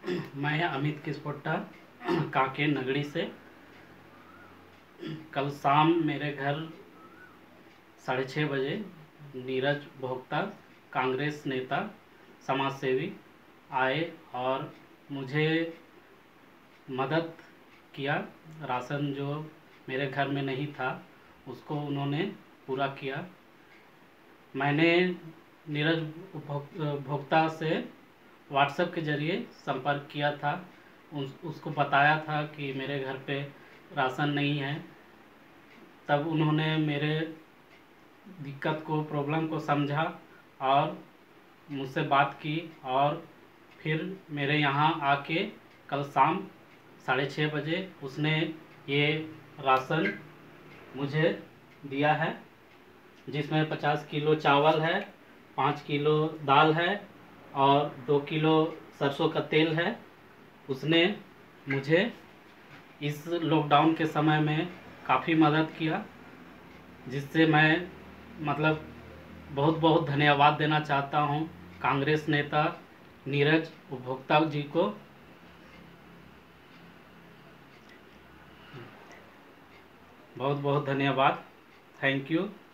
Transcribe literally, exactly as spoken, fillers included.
मैं अमित किस्पोट्टा कांकेर नगरी से। कल शाम मेरे घर साढ़े छः बजे नीरज भोक्ता, कांग्रेस नेता, समाज सेवी आए और मुझे मदद किया। राशन जो मेरे घर में नहीं था उसको उन्होंने पूरा किया। मैंने नीरज भोक्ता से व्हाट्सएप के ज़रिए संपर्क किया था। उस उसको बताया था कि मेरे घर पे राशन नहीं है। तब उन्होंने मेरे दिक्कत को, प्रॉब्लम को समझा और मुझसे बात की और फिर मेरे यहाँ आके कल शाम साढ़े छः बजे उसने ये राशन मुझे दिया है, जिसमें पचास किलो चावल है, पाँच किलो दाल है और दो किलो सरसों का तेल है। उसने मुझे इस लॉकडाउन के समय में काफ़ी मदद किया, जिससे मैं मतलब बहुत बहुत धन्यवाद देना चाहता हूँ कांग्रेस नेता नीरज उपभोक्ता जी को। बहुत बहुत धन्यवाद। Thank you.